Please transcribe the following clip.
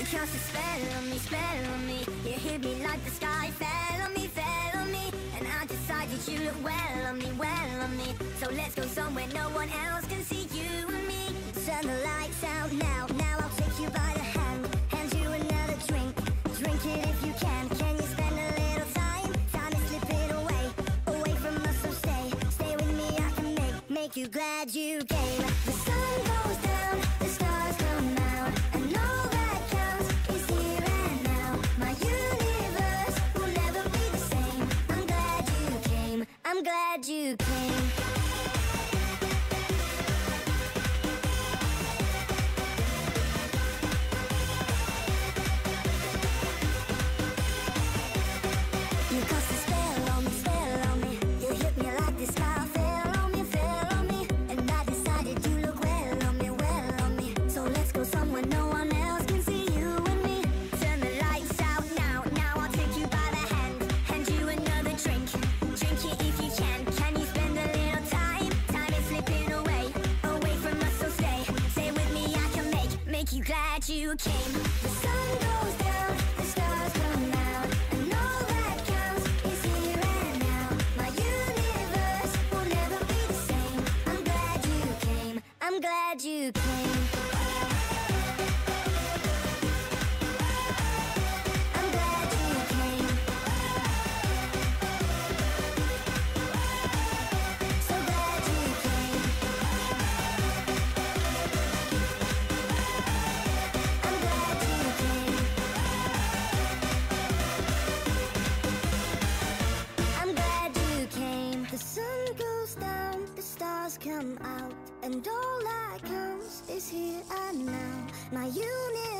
cast a spell on me. You hit me like the sky fell on me, fell on me. And I decided you look well on me, well on me. So let's go somewhere no one else can see you and me. Turn the lights out now, now I'll take you by the hand. Hand you another drink, drink it if you can. Can you spend a little time? Time is slipping away, away from us, so stay with me. I can make you glad you came. The sun goes down, the stars come out, and all that counts is here and now. My universe will never be the same. I'm glad you came, I'm glad you came. You cast a spell on me. You hit me like the sky fell on me, fell on me. And I decided you look well on me, well on me. So let's go somewhere no one else can see you and me. Turn the lights out now, now I'll take you by the hand. Hand you another drink, drink it if you can. Can you spend a little time? Time is slipping away, away from us, so stay with me. I can make you glad you came. The sun goes down, the stars come out, and all that counts is here and now. My universe will never be the same. I'm glad you came, I'm glad you came. I'm glad you came. So glad you came. I'm glad you came. I'm glad you came. The sun goes down, the stars come out, and all that counts is here and now. My universe